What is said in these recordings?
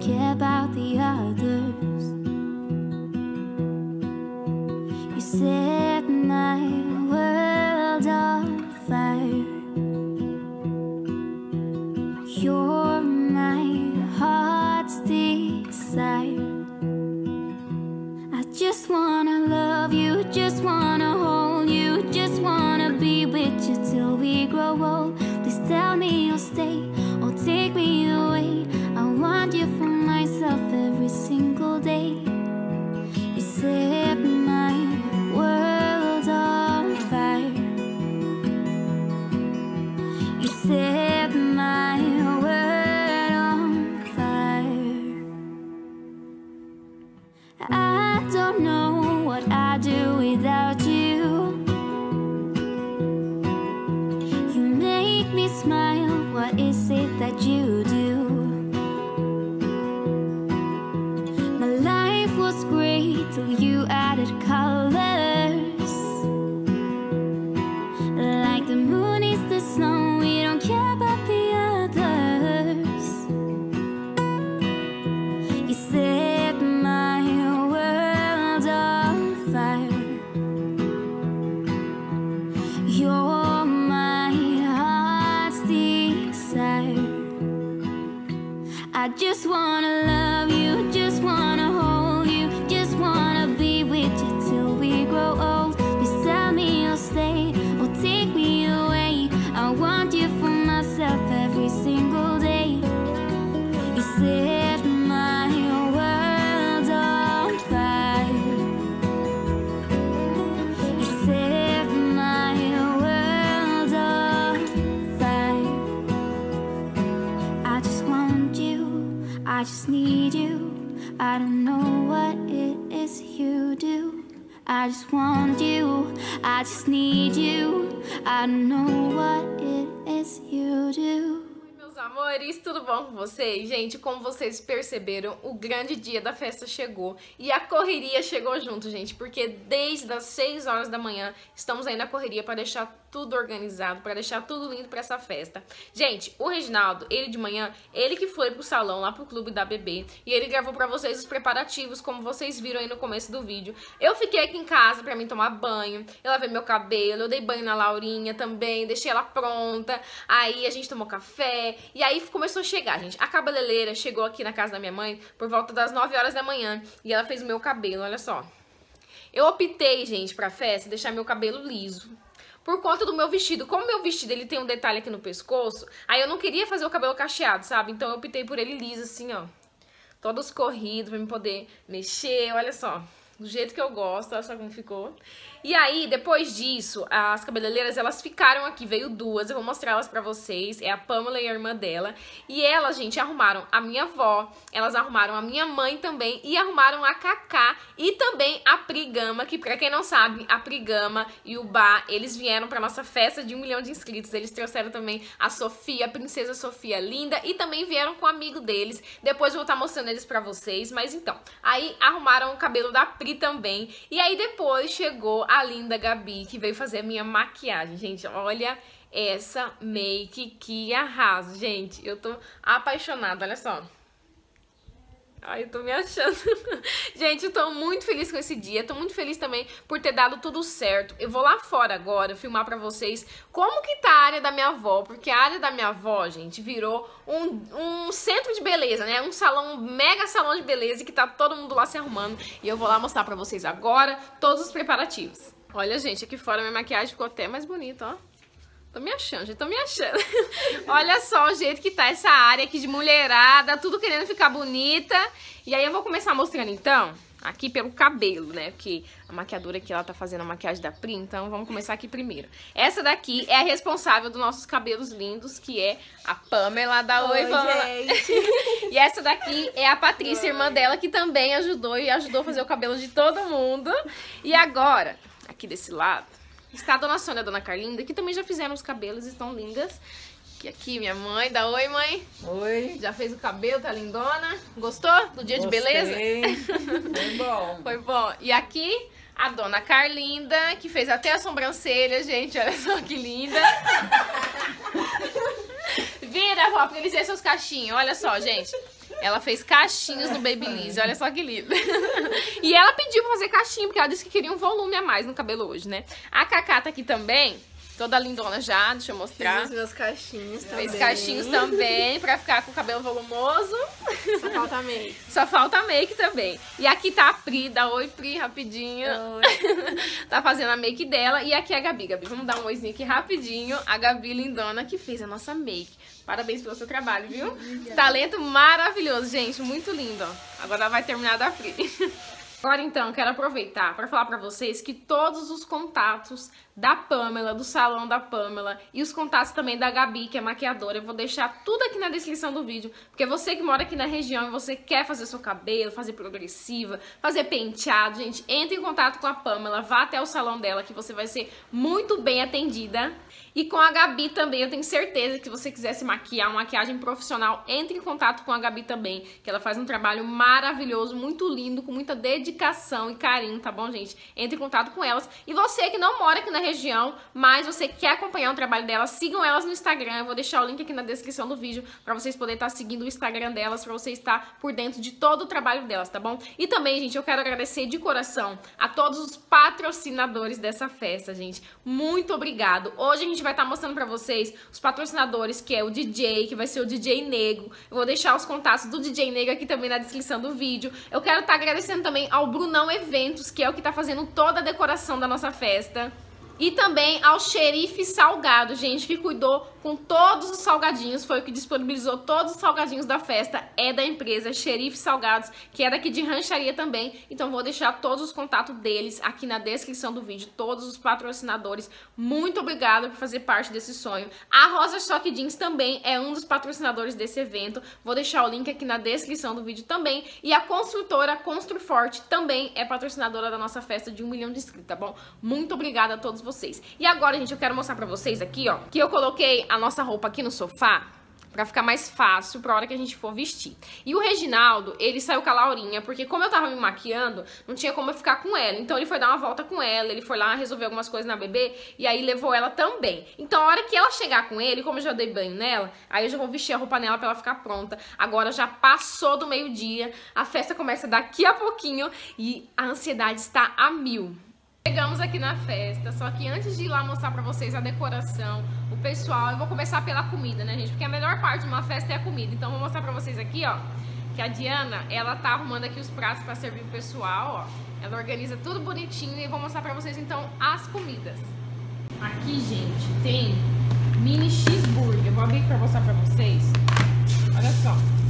care about the others. You set my world on fire. You're my heart's desire. I just wanna love you, just wanna hold you, just wanna be with you till we grow old. Please tell me you'll stay or take me away. I want you for myself every single day. You set my world on fire. You set my world on fire. I don't know what I'd do without you. You make me smile, what is it that you do? My life was great till you added colors. Like the moon is the snow, we don't care about the others. You set my world on fire. You're my heart's desire. I just wanna love you, just wanna hold you, just wanna be with you till we grow old. Please tell me you'll stay or take me away. I want you for myself every single day. You set my world on fire. You set my world on fire. I just want you, I just need you. I don't know what it is you do. I just want you, I just need you. I don't know what it is you do. Meus amores, tudo bom com vocês? Gente, como vocês perceberam, o grande dia da festa chegou e a correria chegou junto, gente, porque desde as 6 horas da manhã estamos aí na correria para deixar tudo organizado, para deixar tudo lindo para essa festa. Gente, o Reginaldo, ele de manhã, ele que foi pro salão lá pro clube da bebê e ele gravou pra vocês os preparativos, como vocês viram aí no começo do vídeo. Eu fiquei aqui em casa pra mim tomar banho, eu lavei meu cabelo, eu dei banho na Laurinha também, deixei ela pronta, aí a gente tomou café e aí começou a chegar, gente. A cabeleireira chegou aqui na casa da minha mãe por volta das 9 horas da manhã e ela fez o meu cabelo, olha só. Eu optei, gente, pra festa deixar meu cabelo liso. Por conta do meu vestido. Como meu vestido ele tem um detalhe aqui no pescoço, aí eu não queria fazer o cabelo cacheado, sabe? Então eu optei por ele liso assim, ó. Todo escorrido pra eu poder mexer, olha só. Do jeito que eu gosto, olha só como ficou. E aí, depois disso, as cabeleireiras, elas ficaram aqui, veio duas, eu vou mostrar elas pra vocês, é a Pamela e a irmã dela. E elas, gente, arrumaram a minha avó, elas arrumaram a minha mãe também, e arrumaram a Cacá e também a Prigama, que pra quem não sabe, a Prigama e o Bá, eles vieram pra nossa festa de 1 milhão de inscritos. Eles trouxeram também a Sofia, a Princesa Sofia linda, e também vieram com um amigo deles. Depois eu vou estar mostrando eles pra vocês, mas então, aí arrumaram o cabelo da Pri também, e aí depois chegou a linda Gabi, que veio fazer a minha maquiagem. Gente, olha essa make, que arraso, gente. Eu tô apaixonada, olha só. Ai, eu tô me achando. Gente, eu tô muito feliz com esse dia. Tô muito feliz também por ter dado tudo certo. Eu vou lá fora agora filmar pra vocês como que tá a área da minha avó. Porque a área da minha avó, gente, virou um centro de beleza, né? Um salão, mega salão de beleza, que tá todo mundo lá se arrumando. E eu vou lá mostrar pra vocês agora todos os preparativos. Olha, gente, aqui fora minha maquiagem ficou até mais bonita, ó. Tô me achando, gente, tô me achando. Olha só o jeito que tá essa área aqui de mulherada, tudo querendo ficar bonita. E aí eu vou começar mostrando, então, aqui pelo cabelo, né? Porque a maquiadora aqui, ela tá fazendo a maquiagem da Pri, então vamos começar aqui primeiro. Essa daqui é a responsável dos nossos cabelos lindos, que é a Pamela da Oi, Pamela. Gente. E essa daqui é a Patrícia, irmã dela, que também ajudou e ajudou a fazer o cabelo de todo mundo. E agora, aqui desse lado, está a dona Sônia e a dona Carlinda, que também já fizeram os cabelos, estão lindas. Que aqui minha mãe, dá oi, mãe. Oi. Já fez o cabelo, tá lindona. Gostou do dia de beleza? Foi bom. Foi bom. E aqui a dona Carlinda, que fez até a sobrancelha, gente, olha só que linda. Vira, vó, pra eles verem seus cachinhos, olha só, gente. Ela fez cachinhos no Babyliss, olha só que lindo. E ela pediu pra fazer cachinho, porque ela disse que queria um volume a mais no cabelo hoje, né? A Cacá tá aqui também, toda lindona já, deixa eu mostrar. Fiz os meus cachinhos também. Fez cachinhos também, pra ficar com o cabelo volumoso. Só falta make. Só falta make também. E aqui tá a Pri, dá oi Pri, rapidinho. Oi. Tá fazendo a make dela. E aqui é a Gabi. Gabi, vamos dar um oizinho aqui rapidinho. A Gabi lindona que fez a nossa make. Parabéns pelo seu trabalho, viu? Obrigada. Talento maravilhoso, gente. Muito lindo, ó. Agora ela vai terminar da Pri. Agora então, quero aproveitar para falar para vocês que todos os contatos da Pamela, do salão da Pamela e os contatos também da Gabi, que é maquiadora, eu vou deixar tudo aqui na descrição do vídeo, porque você que mora aqui na região e você quer fazer seu cabelo, fazer progressiva, fazer penteado, gente, entre em contato com a Pamela, vá até o salão dela que você vai ser muito bem atendida. E com a Gabi também, eu tenho certeza que se você quiser se maquiar, uma maquiagem profissional, entre em contato com a Gabi também, que ela faz um trabalho maravilhoso, muito lindo, com muita dedicação e carinho, tá bom, gente? Entre em contato com elas. E você que não mora aqui na região, mas você quer acompanhar o trabalho delas, sigam elas no Instagram. Eu vou deixar o link aqui na descrição do vídeo pra vocês poderem estar seguindo o Instagram delas, pra você estar por dentro de todo o trabalho delas, tá bom? E também, gente, eu quero agradecer de coração a todos os patrocinadores dessa festa, gente. Muito obrigado. Hoje a gente vai estar mostrando pra vocês os patrocinadores, que é o DJ, que vai ser o DJ Nego. Eu vou deixar os contatos do DJ Nego aqui também na descrição do vídeo. Eu quero estar agradecendo também ao Brunão Eventos, que é o que tá fazendo toda a decoração da nossa festa. E também ao Xerife Salgado, gente, que cuidou com todos os salgadinhos, foi o que disponibilizou todos os salgadinhos da festa, é da empresa Xerife Salgados, que é daqui de Rancharia também. Então vou deixar todos os contatos deles aqui na descrição do vídeo, todos os patrocinadores. Muito obrigada por fazer parte desse sonho. A Rosa Choque Jeans também é um dos patrocinadores desse evento, vou deixar o link aqui na descrição do vídeo também. E a construtora Construforte também é patrocinadora da nossa festa de 1 milhão de inscritos, tá bom? Muito obrigada a todos vocês. E agora, gente, eu quero mostrar pra vocês aqui, ó, que eu coloquei a nossa roupa aqui no sofá pra ficar mais fácil pra hora que a gente for vestir. E o Reginaldo, ele saiu com a Laurinha, porque como eu tava me maquiando, não tinha como eu ficar com ela. Então ele foi dar uma volta com ela, ele foi lá resolver algumas coisas na bebê, e aí levou ela também. Então a hora que ela chegar com ele, como eu já dei banho nela, aí eu já vou vestir a roupa nela pra ela ficar pronta. Agora já passou do meio-dia, a festa começa daqui a pouquinho e a ansiedade está a 1000. Chegamos aqui na festa, só que antes de ir lá mostrar pra vocês a decoração, o pessoal, eu vou começar pela comida, né, gente? Porque a melhor parte de uma festa é a comida. Então vou mostrar pra vocês aqui, ó, que a Diana, ela tá arrumando aqui os pratos pra servir o pessoal, ó. Ela organiza tudo bonitinho e vou mostrar pra vocês, então, as comidas. Aqui, gente, tem mini cheeseburger. Eu vou abrir pra mostrar pra vocês. Olha só.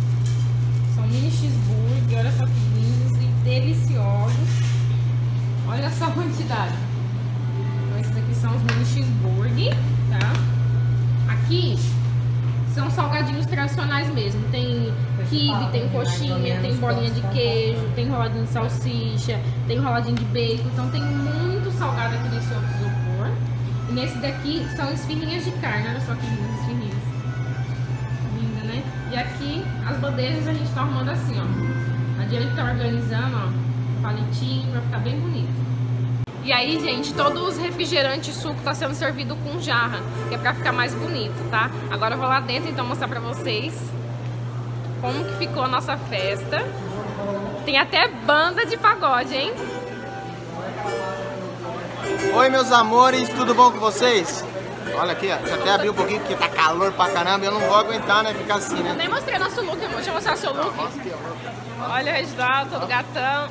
São mini cheeseburger, olha só que lindos e deliciosos. Olha só a quantidade. Então, esses aqui são os mini cheeseburger, tá? Aqui são salgadinhos tradicionais mesmo. Tem quibe, tem coxinha, tem bolinha de queijo, tem enroladinho de salsicha, tem enroladinho de bacon. Então tem muito salgado aqui nesse outro isopor. E nesse daqui são esfirrinhas de carne. Olha só que lindas esfirrinhas. Linda, né? E aqui as bandejas a gente tá arrumando assim, ó. A Diana que tá organizando, ó, palitinho pra ficar bem bonito. E aí, gente, todos os refrigerantes e suco tá sendo servido com jarra, que é pra ficar mais bonito, tá? Agora eu vou lá dentro, então, mostrar pra vocês como que ficou a nossa festa. Tem até banda de pagode, hein? Oi, meus amores, tudo bom com vocês? Olha aqui, ó, deixa eu até abrir um pouquinho, porque tá calor pra caramba e eu não vou aguentar, né, ficar assim, né? Eu nem mostrei nosso look, amor. Deixa eu mostrar seu look. Olha o Reginaldo, todo gatão.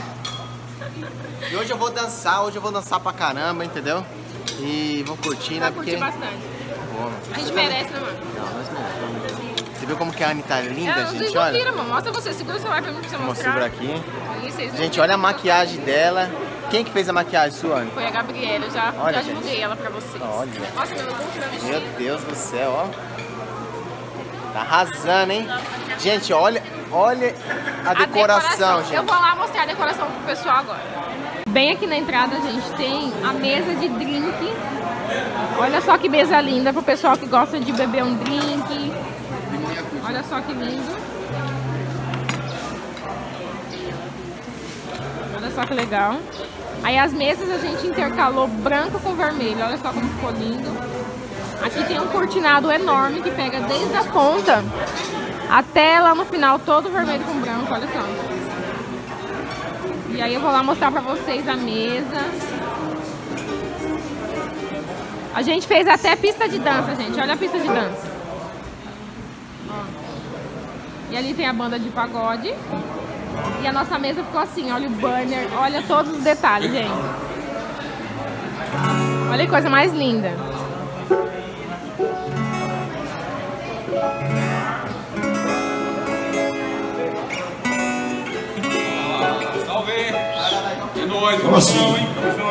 E hoje eu vou dançar pra caramba, entendeu? E vou curtir, né? Vai curtir bastante. Bom, A gente merece, né, mano? Não, nós merecemos. Você viu como que a Anne tá linda, gente? Não Olha. vira, mano. Mostra você, segura o celular pra mim pra você mostrar. Mostra por aqui. Aí, vocês não Gente, viram. olha a maquiagem dela. Quem que fez a maquiagem sua, Anne? Foi a Gabriela, eu já Olha, divulguei gente. ela pra vocês. Olha. Mostra meu look, meu vestido. Meu Deus do céu, ó. Tá arrasando, hein? Gente, olha a decoração, gente. Eu vou lá mostrar a decoração pro pessoal agora. Bem aqui na entrada, gente, tem a mesa de drink. Olha só que mesa linda pro pessoal que gosta de beber um drink. Olha só que lindo. Olha só que legal. Aí as mesas a gente intercalou branco com vermelho. Olha só como ficou lindo. Aqui tem um cortinado enorme que pega desde a ponta até lá no final todo vermelho com branco, olha só. E aí eu vou lá mostrar pra vocês a mesa. A gente fez até pista de dança, gente. Olha a pista de dança. Ó. E ali tem a banda de pagode. E a nossa mesa ficou assim, olha o banner, olha todos os detalhes, gente. Olha que coisa mais linda. Salve! É nóis, Como assim? hein?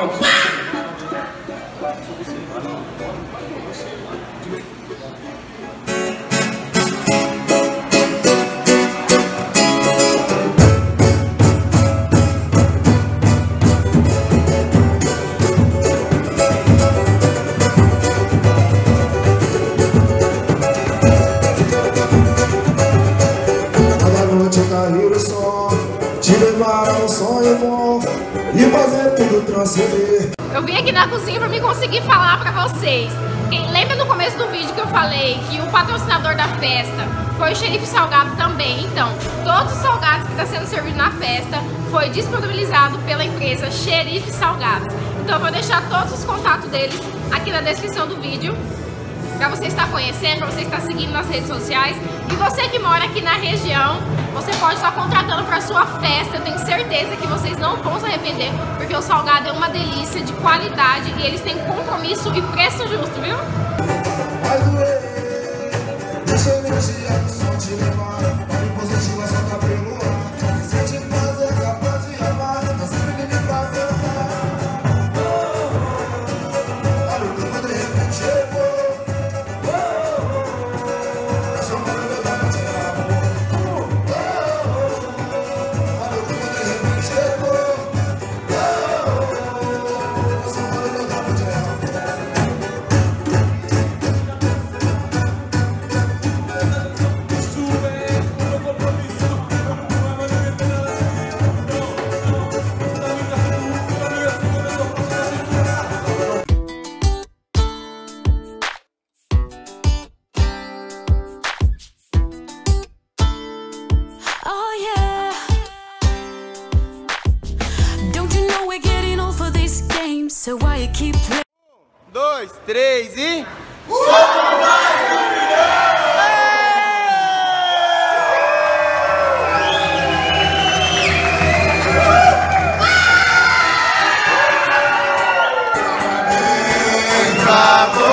Cada noite cair o som, te levar a um sonho bom e fazer tudo transcender. Eu vim aqui na cozinha pra me conseguir falar pra vocês. Quem lembra no começo do vídeo que eu falei que o patrocinador da festa foi o Xerife Salgado também? Então, todos os salgados que estão sendo servidos na festa foi disponibilizado pela empresa Xerife Salgado. Então eu vou deixar todos os contatos deles aqui na descrição do vídeo, pra você estar conhecendo, pra você estar seguindo nas redes sociais. E você que mora aqui na região, você pode estar contratando para sua festa. Eu tenho certeza que vocês não vão se arrepender, porque o salgado é uma delícia, de qualidade, e eles têm compromisso e preço justo, viu? Vai doer, deixa a energia do som te levar. Vibe positiva só tá pelo ar. Sente prazer, capaz de amar. Tá sempre livre pra cantar. Olha o clima de repente chegou. É só uma melodia de amor. Olha o clima de repente chegou. É só uma melodia de amor. Oh yeah. Don't you know we're getting old for this game? So why you keep playing? 2, 3 e... Pra